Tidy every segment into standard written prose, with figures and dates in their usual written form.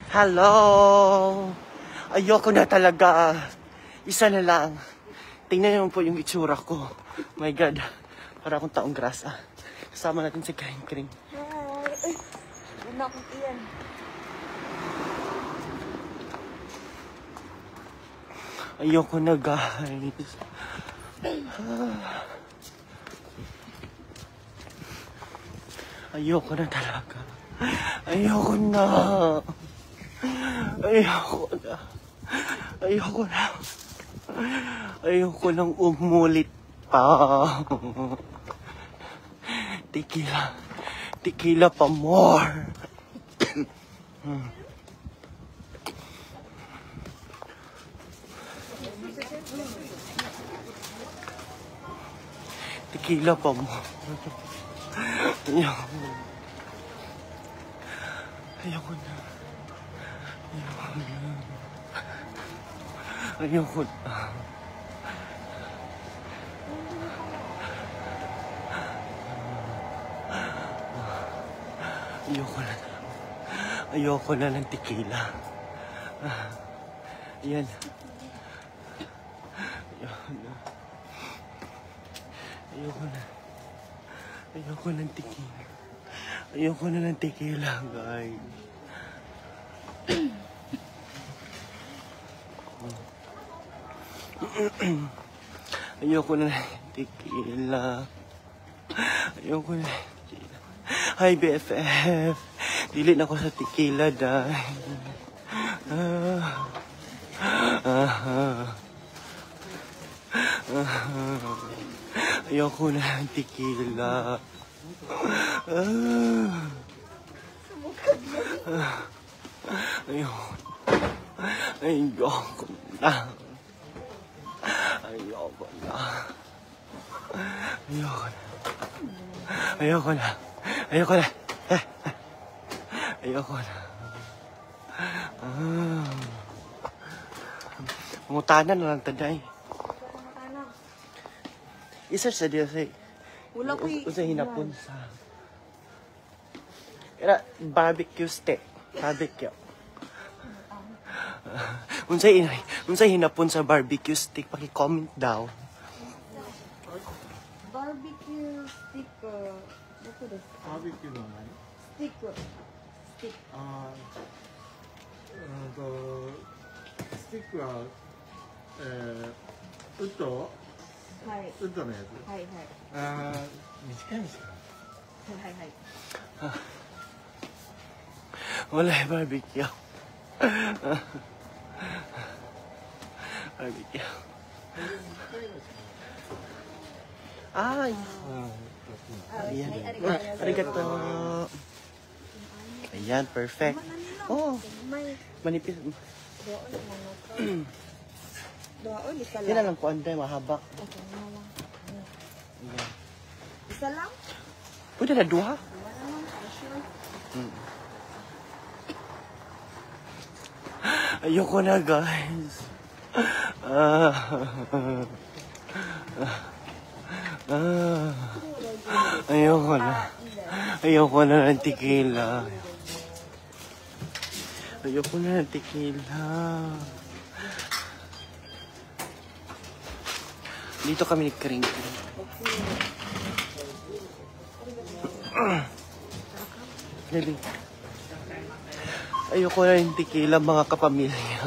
Hello! Ayoko na talaga. Isa na lang. Tingnan niyo po yung itsura ko. My God. Para akong taong grasa. Kasama natin si Kring Kring. Ay, wala akong iyan. Ayoko na, guys. Ayoko na talaga. Ayoko na. Ayoko na. Ayoko na. Ayoko nang umulit pa. Tequila. Tequila pa more. Tequila pa more. Ayoko na. Ayoko na. Ayoko na. Ayoko na. Ayoko na. Ayoko na ng tequila. Ayan. Ayoko na. Ayoko na. Ayoko ng tequila. Ayoko na ng tequila, guys. Ayoko na ng tequila. Ayoko na ng tequila. Hi, BFF. Dili na ako sa tequila, dahil. Ayoko na ng tequila. Ayoko. Ayoko na. Ayoko na. Ayoko na. Ayoko na. Ayoko na. Ayoko na. Mangutana na lang taday. Isa sa diya say. Wala ko Usa hinapon sa. Era barbecue steak. Barbecue. Unsay hinapon sa barbecue steak, paki-comment daw. barbecue stick. Bako desu ka? バーベキューの何 Stick. Stick. スティックは、ウッドはい。 ウッドのやつはいはい。 短い短いはいはい。 Wala barbecue. Barbecue. Ay. Ayan. Arigato. Ayan, perfect. Oh, May manipis. doon isa Hindi na lang. lang po, anday, mahaba. Okay, nawa. Ayan. Isa lang? Pwede na duha? Wala naman. Sure. Ayoko na, guys. Ayoko na. Ayoko na ng tequila. Ayoko na ng tequila. Dito kami ni Kring Kring. Galing. Ayoko na ng tequila, mga kapamilya.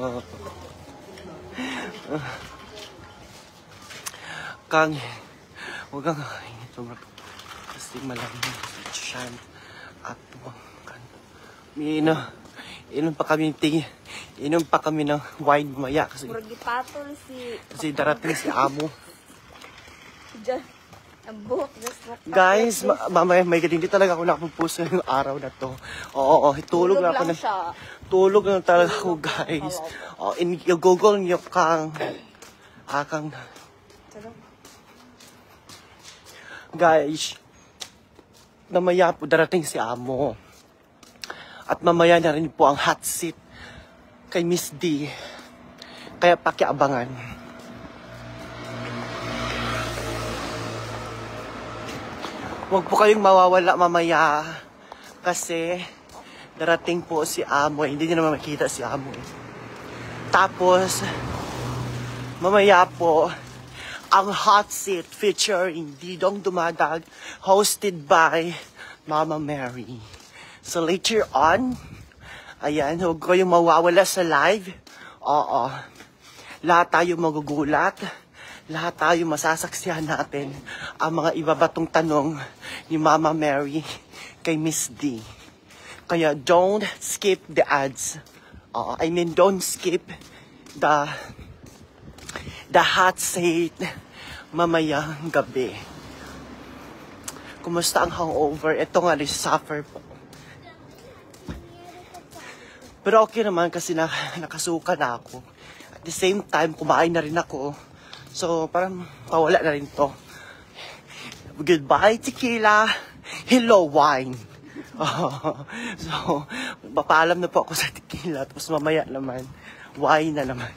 Kang, huwag kang kainit. Kasi malamig sa tiyan at tuwangkan. Inom pa kami ng wine maya kasi Murag gipatol si darating si Amo. Diyan. Ang buhok. Guys, mamaya may hindi talaga ako nakapagpuso yung araw na to. Oo, tulog na ako na. siya. Tulog na talaga ako, guys. Oh, i-google niyo kang guys, mamaya po darating si Amo. At mamaya na rin po ang hot seat kay Miss D. Kaya pakiabangan. Huwag po kayong mawawala mamaya. Kasi Darating po si Amo. Hindi niyo naman makita si Amo. Tapos, mamaya po, ang Hot Seat featuring Didong Dumadag, hosted by Mama Mary. So later on, ayan, huwag kayong mawawala sa live. Oo. Lahat tayo magugulat. Lahat tayo masasaksihan natin ang mga ibabatong tanong ni Mama Mary kay Miss D. Kaya don't skip the ads. Don't skip the hot seat mamayang gabi. Kumusta ang hangover? Ito nga, suffer po. Pero okay naman kasi nakasuka na ako. At the same time, kumain na rin ako. So, parang pawala na rin to. Goodbye, tequila. Hello, wine. So, papaalam na po ako sa tequila. Tapos mamaya naman, wine na naman.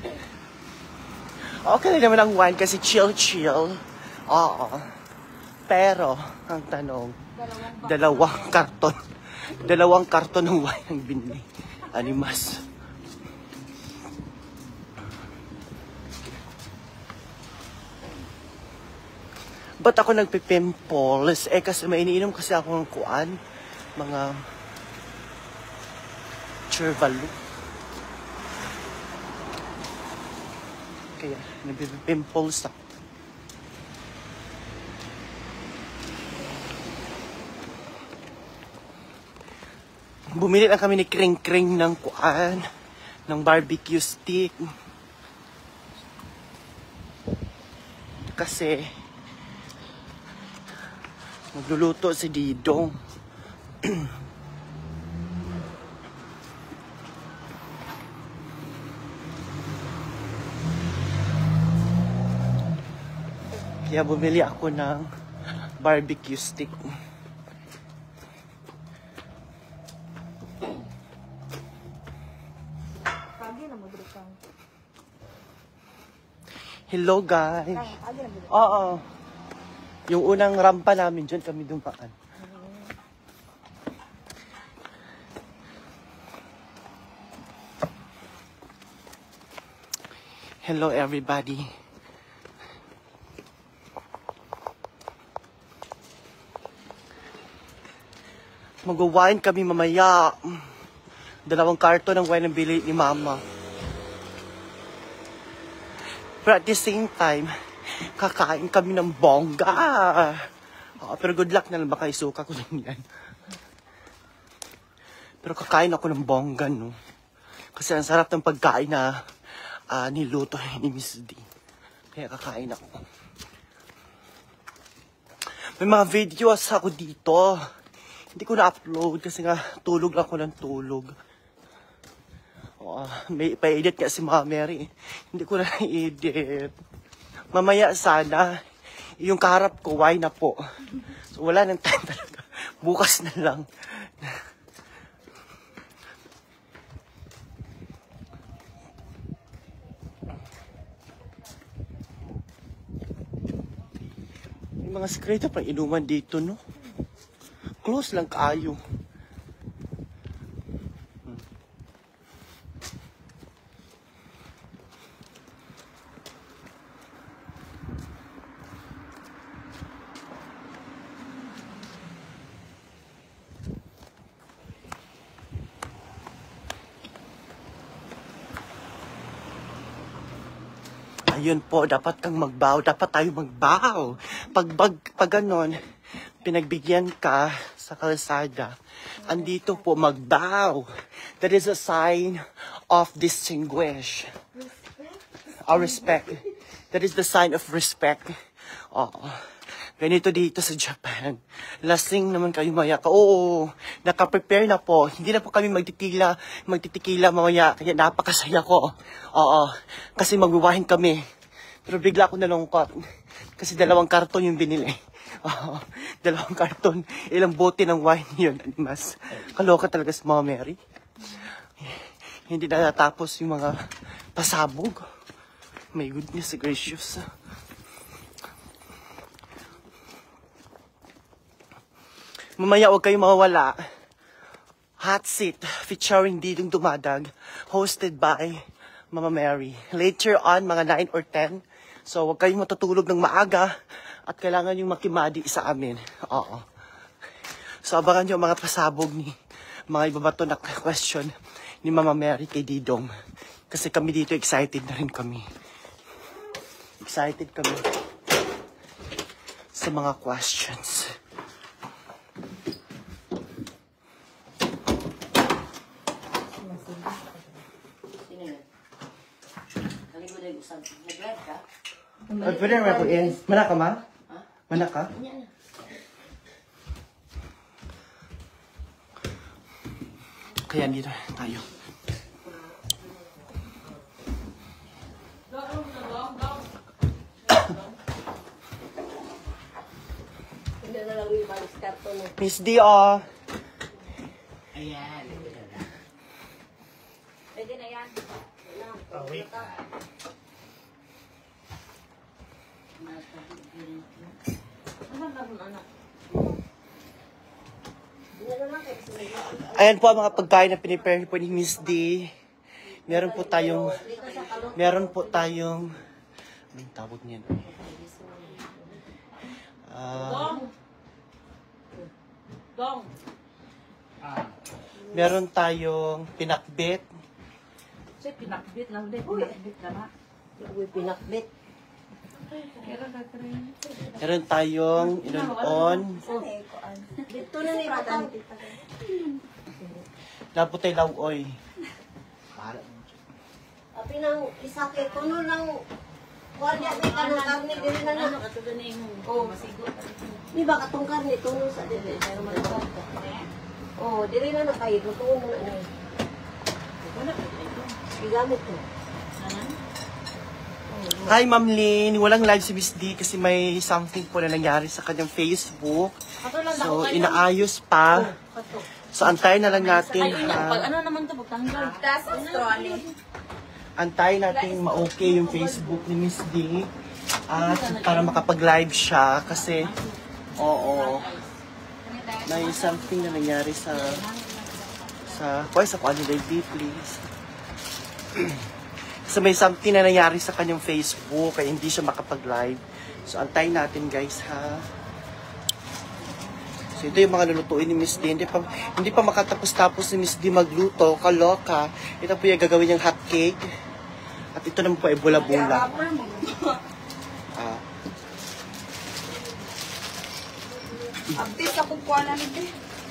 Okay na naman ang wine kasi chill-chill. Oo. Pero, ang tanong, dalawang karton ng wine ang binili. Animas. Ba't ako nagpipimples? Kasi may iniinom kasi ako ng kuan. Mga Chervalu. Kaya, nagpipimples ako. Bumili lang kami ni Kring ng kuan, ng barbecue stick. Kasi, magluluto si Didong. Kaya bumili ako ng barbecue stick. Hello guys. Oo. Yung unang rampa namin dyan, kami dumaan. Hello everybody. Mag-wine kami mamaya. 2 karton ng wine ang bili ni Mama. Pero at the same time, kakain kami ng bongga. Pero good luck na lang, baka isuka ko lang yan. Pero kakain ako ng bongga, no? Kasi ang sarap ng pagkain na niluto ni Miss D. Kaya kakain ako. May mga videos ako dito. Hindi ko na-upload kasi nga tulog lang ako ng tulog. May pa-edit kasi Mama Mary. Hindi ko na i-edit. Mamaya sana, yung kaharap ko, why na po. So wala nang time talaga. Bukas na lang. May mga sekreto pang inuman dito, no? Close lang kaayo. Ayun po, dapat kang magbaw. Dapat tayo magbaw. Pag ganon, pinagbigyan ka sa kalsada, andito po magbaw. That is a sign of distinguish. Our respect. That is the sign of respect. Ganito dito sa Japan. Lasing naman kayo maya. Oo, nakaprepare na po. Hindi na po kami magtitikila mamaya. Kaya napakasaya ko. Kasi magwiwahin kami. Pero bigla ako nalungkot. Kasi 2 karton yung binili. 2 karton. Ilang bote ng wine yun. Mas kaloka talaga si Mama Mary. Hindi na natapos yung mga pasabog. My goodness gracious. Mamaya huwag kayong mawawala. Hot Seat featuring Didong Dumadag, hosted by Mama Mary. Later on, mga 9 or 10. So, huwag kayong matutulog ng maaga at kailangan yung makimadi sa amin. Oo. So, abangan nyo mga pasabog ni mga ibabato na question ni Mama Mary kay Didong. Kasi kami dito, excited na rin kami. Excited kami sa mga questions. Sino yun? Naligo na yung usap. Nag-live ka? Pwede naman ako in. Mana ka, ma? Ha? Mana ka? Yan na. Kaya dito tayo. Hindi na lang yung balis karton mo. Miss D, oh. Ayan. Pwede na yan. Oh, wait. Ano ba kung anak? Hindi na lang kasi Ayan po ang mga pagkain na pinipare po ni Miss D. Meron po tayong, anong tawag niyan? Dong! Meron tayong pinakbit. Kasi pinakbit lang din. Pinakbit na ba? Pinakbit. Meron tayong inon-on. Dito na ni Batang. Naputay lauoy. Api nang isake, kuno lang kwarya ni kanang karne dili na na. Ato gani oh masigo. Di ba katong karne tuno sa dili pero magkot. Oh, dili na na kay tuno na ni. Wala pa ito. Gigamit ko. Nanan? Hi, Ma'am Lynn. Walang live si Miss D kasi may something po na nangyari sa kanyang Facebook. So, inaayos pa. So, antayin na lang natin. Ano naman to pagtanggal? Tas Australia. Antayin natin ma-okay yung Facebook ni Miss D. At para makapag-live siya kasi, oo, may something na nangyari sa Live D, please. So may something na nangyari sa kanyang Facebook kaya hindi siya makapag-live. So antayin natin guys ha. So ito yung mga lulutuin ni Miss D. Hindi pa makatapos-tapos ni Miss D magluto. Kaloka. Ito po yung gagawin niyang hot cake. At ito naman po ay bula-bula. Abtis ako po na nito.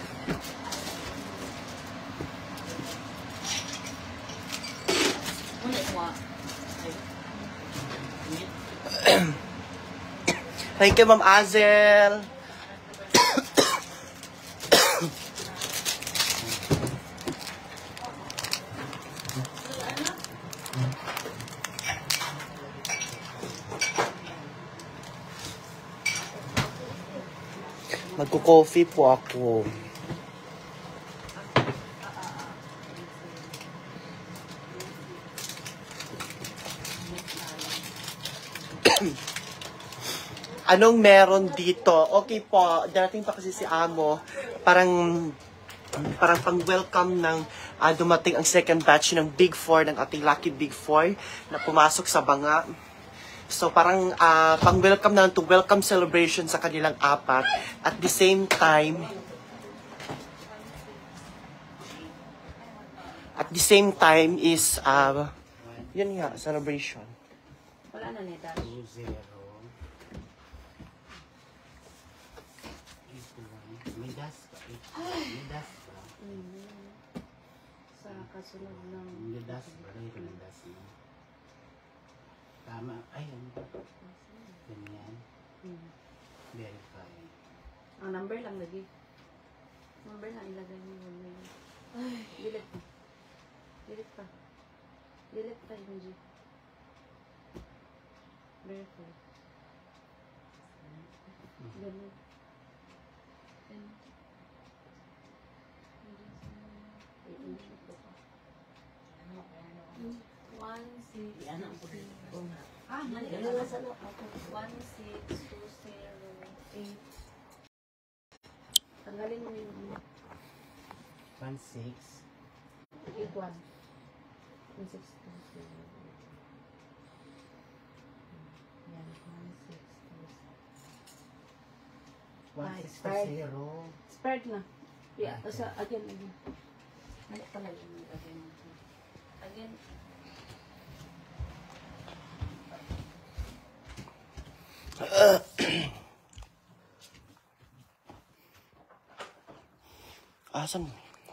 Thank you, Ma'am Azel. Magko-coffee po ako. Anong meron dito? Okay po, darating pa kasi si Amo. Parang pang-welcome ng dumating ang second batch ng Big 4, ng ating Lucky Big 4 na pumasok sa Banga. So parang pang-welcome na to welcome celebration sa kanilang apat. At the same time is, yun nga, celebration. Wala na neta. 2-0. May das pa. May das pa. Sa kasunod ng May das pa. May das na. Tama. Ayun. Ganyan. Verify. ang number lang lagi. Number lang ilagay mo yun. Ay, delete pa. Delete pa. Delete pa yung G. Verify. Ganun. Tanggalin mo yung 1.6. Igual. 160. Yan, 160. 1.6 Spread na. Yeah, again. Ano pala yung again? Again. Asan?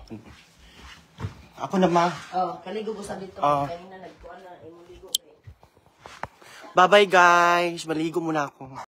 Ako na, ma. Oh, kaligo ko sa dito. Oh. Kanina nagkuhan na, imuligo. Bye-bye, guys. Maligo muna ako.